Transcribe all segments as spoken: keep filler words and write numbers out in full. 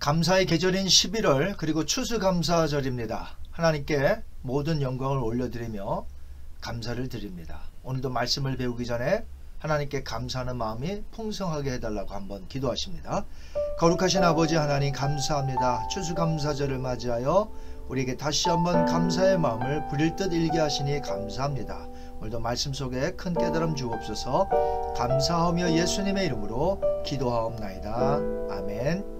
감사의 계절인 십일월 그리고 추수감사절입니다. 하나님께 모든 영광을 올려드리며 감사를 드립니다. 오늘도 말씀을 배우기 전에 하나님께 감사하는 마음이 풍성하게 해달라고 한번 기도하십니다. 거룩하신 아버지 하나님 감사합니다. 추수감사절을 맞이하여 우리에게 다시 한번 감사의 마음을 부릴 듯 일게 하시니 감사합니다. 오늘도 말씀 속에 큰 깨달음 주옵소서. 감사하며 예수님의 이름으로 기도하옵나이다. 아멘.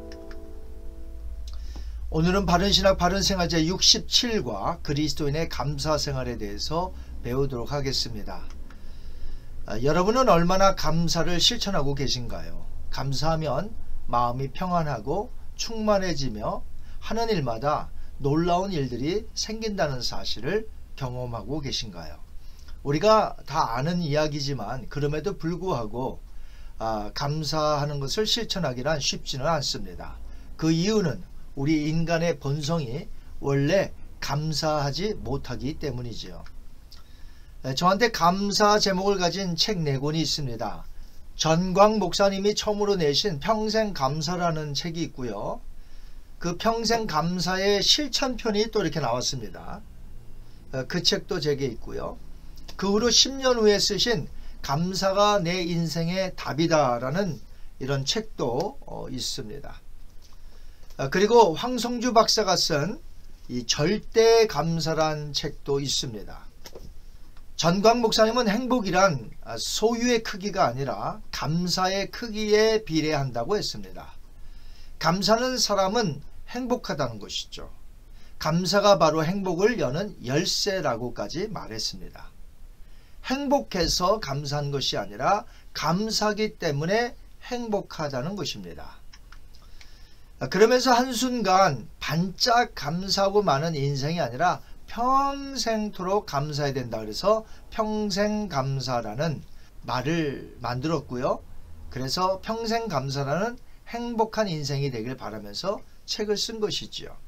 오늘은 바른신학 바른생활제 육십칠과 그리스도인의 감사생활에 대해서 배우도록 하겠습니다. 아, 여러분은 얼마나 감사를 실천하고 계신가요? 감사하면 마음이 평안하고 충만해지며 하는 일마다 놀라운 일들이 생긴다는 사실을 경험하고 계신가요? 우리가 다 아는 이야기지만 그럼에도 불구하고 아, 감사하는 것을 실천하기란 쉽지는 않습니다. 그 이유는 우리 인간의 본성이 원래 감사하지 못하기 때문이지요. 저한테 감사 제목을 가진 책 네 권이 있습니다. 전광 목사님이 처음으로 내신 평생 감사라는 책이 있고요. 그 평생 감사의 실천편이 또 이렇게 나왔습니다. 그 책도 제게 있고요. 그 후로 십 년 후에 쓰신 감사가 내 인생의 답이다 라는 이런 책도 있습니다. 그리고 황성주 박사가 쓴 이 절대 감사란 책도 있습니다. 전광 목사님은 행복이란 소유의 크기가 아니라 감사의 크기에 비례한다고 했습니다. 감사는 사람은 행복하다는 것이죠. 감사가 바로 행복을 여는 열쇠라고까지 말했습니다. 행복해서 감사한 것이 아니라 감사하기 때문에 행복하다는 것입니다. 그러면서 한순간 반짝 감사하고 마는 인생이 아니라 평생토록 감사해야 된다. 그래서 평생감사라는 말을 만들었고요. 그래서 평생감사라는 행복한 인생이 되길 바라면서 책을 쓴 것이지요.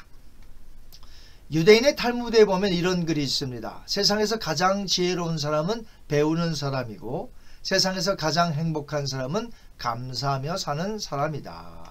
유대인의 탈무드에 보면 이런 글이 있습니다. 세상에서 가장 지혜로운 사람은 배우는 사람이고 세상에서 가장 행복한 사람은 감사하며 사는 사람이다.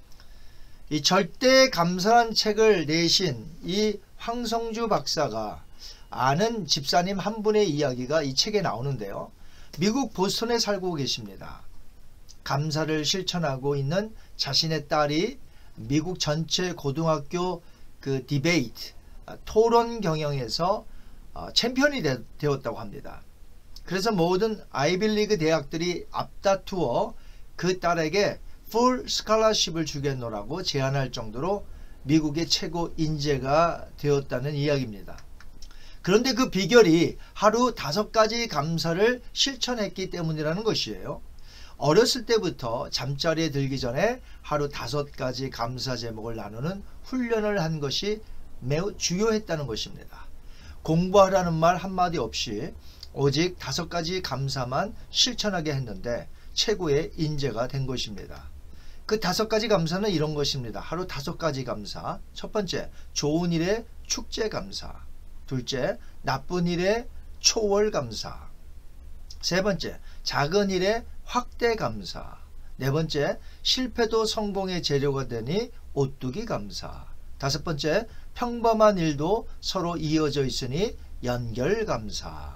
이 절대 감사란 책을 내신 이 황성주 박사가 아는 집사님 한 분의 이야기가 이 책에 나오는데요. 미국 보스턴에 살고 계십니다. 감사를 실천하고 있는 자신의 딸이 미국 전체 고등학교 그 디베이트 토론 경영에서 챔피언이 되었다고 합니다. 그래서 모든 아이빌리그 대학들이 앞다투어 그 딸에게 풀 스칼러십을 주겠노라고 제안할 정도로 미국의 최고 인재가 되었다는 이야기입니다. 그런데 그 비결이 하루 다섯 가지 감사를 실천했기 때문이라는 것이에요. 어렸을 때부터 잠자리에 들기 전에 하루 다섯 가지 감사 제목을 나누는 훈련을 한 것이 매우 중요했다는 것입니다. 공부하라는 말 한마디 없이 오직 다섯 가지 감사만 실천하게 했는데 최고의 인재가 된 것입니다. 그 다섯 가지 감사는 이런 것입니다. 하루 다섯 가지 감사. 첫 번째, 좋은 일에 축제 감사. 둘째, 나쁜 일에 초월 감사. 세 번째, 작은 일에 확대 감사. 네 번째, 실패도 성공의 재료가 되니 오뚜기 감사. 다섯 번째, 평범한 일도 서로 이어져 있으니 연결 감사.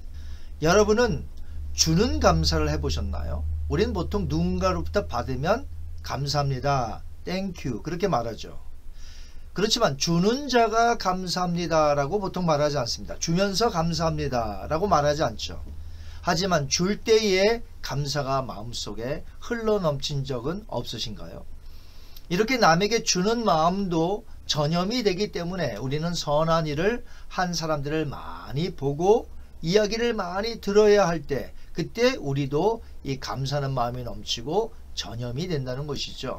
여러분은 주는 감사를 해보셨나요? 우리는 보통 누군가로부터 받으면 감사합니다. 땡큐 그렇게 말하죠. 그렇지만 주는 자가 감사합니다 라고 보통 말하지 않습니다. 주면서 감사합니다 라고 말하지 않죠. 하지만 줄 때에 감사가 마음속에 흘러넘친 적은 없으신가요? 이렇게 남에게 주는 마음도 전염이 되기 때문에 우리는 선한 일을 한 사람들을 많이 보고 이야기를 많이 들어야 할 때 그때 우리도 이 감사하는 마음이 넘치고 전염이 된다는 것이죠.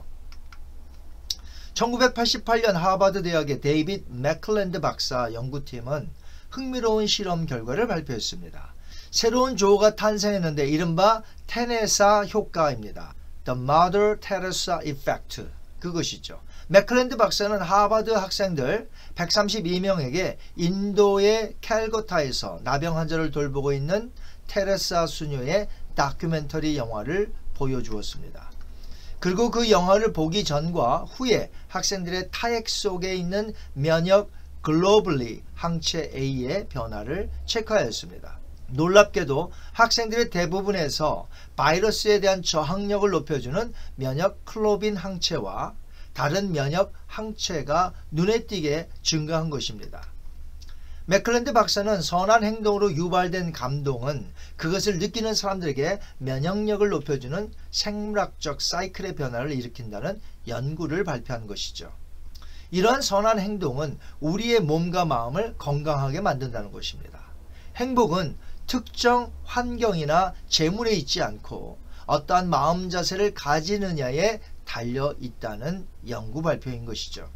천구백팔십팔 년 하버드 대학의 데이빗 맥클랜드 박사 연구팀은 흥미로운 실험 결과를 발표했습니다. 새로운 조어가 탄생했는데 이른바 테레사 효과입니다. The Mother Teresa Effect. 그것이죠. 맥클랜드 박사는 하버드 학생들 백삼십이 명에게 인도의 캘거타에서 나병 환자를 돌보고 있는 테레사 수녀의 다큐멘터리 영화를 보여주었습니다. 그리고 그 영화를 보기 전과 후에 학생들의 타액 속에 있는 면역 글로불린 항체 A의 변화를 체크하였습니다. 놀랍게도 학생들의 대부분에서 바이러스에 대한 저항력을 높여주는 면역 글로빈 항체와 다른 면역 항체가 눈에 띄게 증가한 것입니다. 맥클랜드 박사는 선한 행동으로 유발된 감동은 그것을 느끼는 사람들에게 면역력을 높여주는 생물학적 사이클의 변화를 일으킨다는 연구를 발표한 것이죠. 이러한 선한 행동은 우리의 몸과 마음을 건강하게 만든다는 것입니다. 행복은 특정 환경이나 재물에 있지 않고 어떠한 마음 자세를 가지느냐에 달려 있다는 연구 발표인 것이죠.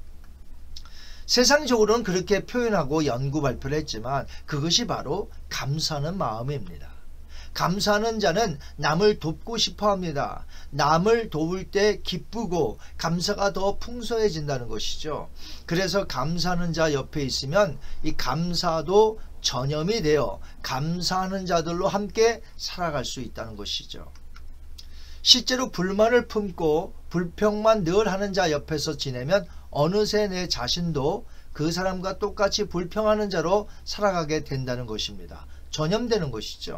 세상적으로는 그렇게 표현하고 연구 발표를 했지만 그것이 바로 감사하는 마음입니다. 감사하는 자는 남을 돕고 싶어 합니다. 남을 도울 때 기쁘고 감사가 더 풍성해진다는 것이죠. 그래서 감사하는 자 옆에 있으면 이 감사도 전염이 되어 감사하는 자들로 함께 살아갈 수 있다는 것이죠. 실제로 불만을 품고 불평만 늘 하는 자 옆에서 지내면 어느새 내 자신도 그 사람과 똑같이 불평하는 자로 살아가게 된다는 것입니다. 전염되는 것이죠.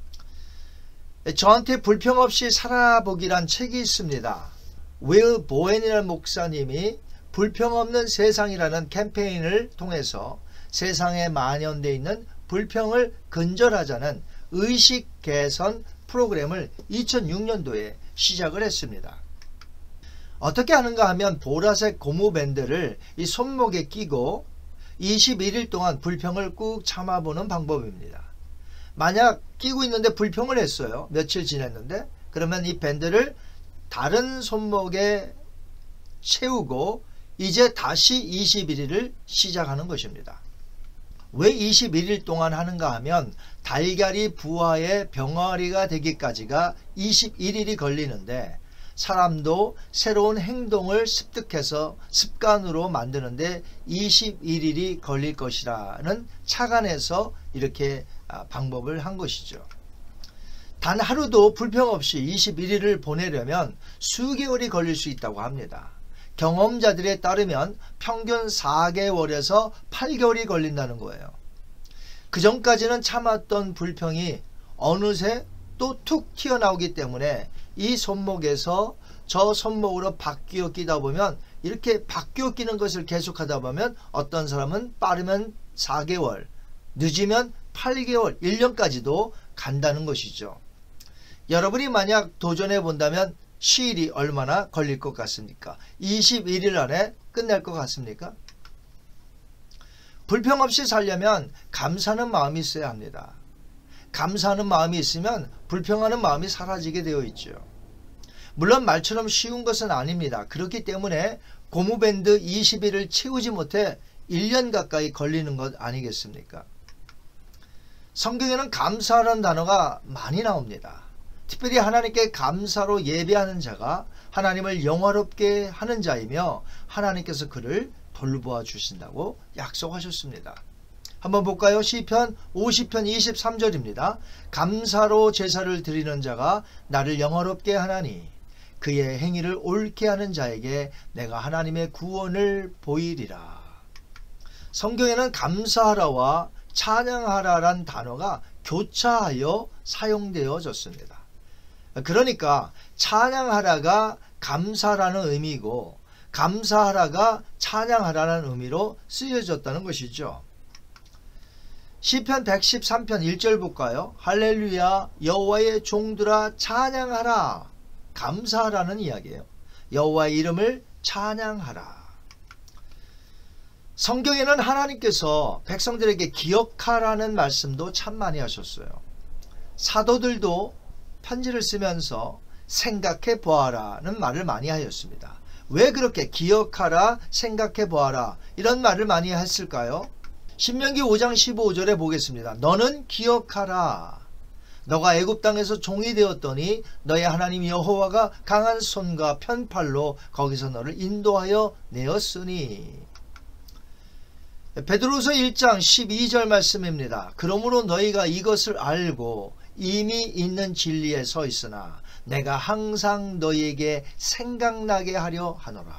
저한테 불평 없이 살아보기란 책이 있습니다. 윌 보웬이라는 목사님이 불평 없는 세상이라는 캠페인을 통해서 세상에 만연되어 있는 불평을 근절하자는 의식 개선 프로그램을 이천육 년도에 시작을 했습니다. 어떻게 하는가 하면 보라색 고무밴드를 이 손목에 끼고 이십일 일 동안 불평을 꾹 참아보는 방법입니다. 만약 끼고 있는데 불평을 했어요. 며칠 지냈는데 그러면 이 밴드를 다른 손목에 채우고 이제 다시 이십일 일을 시작하는 것입니다. 왜 이십일 일 동안 하는가 하면 달걀이 부화의 병아리가 되기까지가 이십일 일이 걸리는데 사람도 새로운 행동을 습득해서 습관으로 만드는데 이십일 일이 걸릴 것이라는 착안해서 이렇게 방법을 한 것이죠. 단 하루도 불평 없이 이십일 일을 보내려면 수개월이 걸릴 수 있다고 합니다. 경험자들에 따르면 평균 사 개월에서 팔 개월이 걸린다는 거예요. 그 전까지는 참았던 불평이 어느새 또 툭 튀어나오기 때문에 이 손목에서 저 손목으로 바뀌어 끼다 보면 이렇게 바뀌어 끼는 것을 계속하다 보면 어떤 사람은 빠르면 사 개월, 늦으면 팔 개월, 일 년까지도 간다는 것이죠. 여러분이 만약 도전해 본다면 시일이 얼마나 걸릴 것 같습니까? 이십일 일 안에 끝낼 것 같습니까? 불평 없이 살려면 감사하는 마음이 있어야 합니다. 감사하는 마음이 있으면 불평하는 마음이 사라지게 되어 있죠. 물론 말처럼 쉬운 것은 아닙니다. 그렇기 때문에 고무밴드 이십 일을 채우지 못해 일 년 가까이 걸리는 것 아니겠습니까? 성경에는 감사라는 단어가 많이 나옵니다. 특별히 하나님께 감사로 예배하는 자가 하나님을 영화롭게 하는 자이며 하나님께서 그를 돌보아 주신다고 약속하셨습니다. 한번 볼까요? 시편 오십 편 이십삼 절입니다. 감사로 제사를 드리는 자가 나를 영화롭게 하나니 그의 행위를 옳게 하는 자에게 내가 하나님의 구원을 보이리라. 성경에는 감사하라와 찬양하라란 단어가 교차하여 사용되어졌습니다. 그러니까 찬양하라가 감사라는 의미고 감사하라가 찬양하라는 의미로 쓰여졌다는 것이죠. 시편 백십삼 편 일 절 볼까요? 할렐루야 여호와의 종들아 찬양하라. 감사하라는 이야기예요. 여호와의 이름을 찬양하라. 성경에는 하나님께서 백성들에게 기억하라는 말씀도 참 많이 하셨어요. 사도들도 편지를 쓰면서 생각해 보아라는 말을 많이 하였습니다. 왜 그렇게 기억하라, 생각해 보아라 이런 말을 많이 했을까요? 신명기 오 장 십오 절에 보겠습니다. 너는 기억하라. 너가 애굽 땅에서 종이 되었더니 너의 하나님 여호와가 강한 손과 편팔로 거기서 너를 인도하여 내었으니. 베드로서 일 장 십이 절 말씀입니다. 그러므로 너희가 이것을 알고 이미 있는 진리에 서 있으나 내가 항상 너희에게 생각나게 하려 하노라.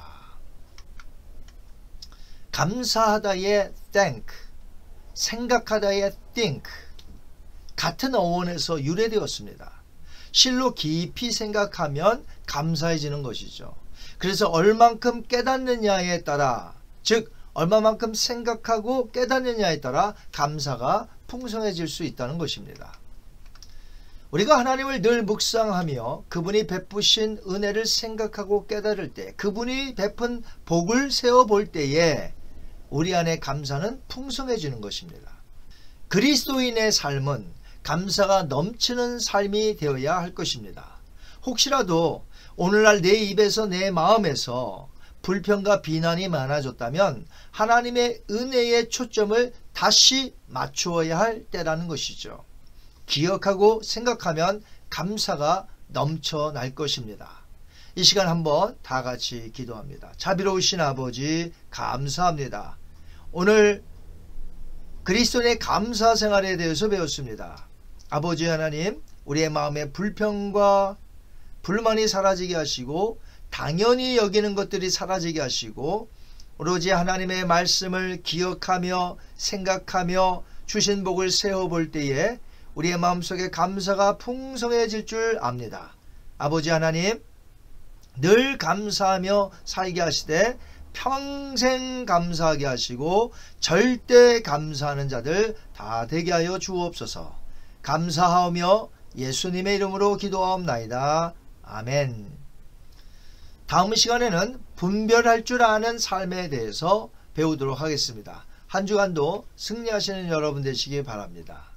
감사하다의 thank, 생각하다의 think 같은 어원에서 유래되었습니다. 실로 깊이 생각하면 감사해지는 것이죠. 그래서 얼만큼 깨닫느냐에 따라, 즉 얼마만큼 생각하고 깨닫느냐에 따라 감사가 풍성해질 수 있다는 것입니다. 우리가 하나님을 늘 묵상하며 그분이 베푸신 은혜를 생각하고 깨달을 때, 그분이 베푼 복을 세어볼 때에 우리 안에 감사는 풍성해지는 것입니다. 그리스도인의 삶은 감사가 넘치는 삶이 되어야 할 것입니다. 혹시라도 오늘날 내 입에서 내 마음에서 불평과 비난이 많아졌다면 하나님의 은혜의 초점을 다시 맞추어야 할 때라는 것이죠. 기억하고 생각하면 감사가 넘쳐날 것입니다. 이 시간 한번 다 같이 기도합니다. 자비로우신 아버지, 감사합니다. 오늘 그리스도인의 감사 생활에 대해서 배웠습니다. 아버지 하나님, 우리의 마음에 불평과 불만이 사라지게 하시고 당연히 여기는 것들이 사라지게 하시고 오로지 하나님의 말씀을 기억하며 생각하며 주신 복을 세어볼 때에 우리의 마음속에 감사가 풍성해질 줄 압니다. 아버지 하나님, 늘 감사하며 살게 하시되 평생 감사하게 하시고 절대 감사하는 자들 다 되게 하여 주옵소서. 감사하며 예수님의 이름으로 기도하옵나이다. 아멘. 다음 시간에는 분별할 줄 아는 삶에 대해서 배우도록 하겠습니다. 한 주간도 승리하시는 여러분 되시기 바랍니다.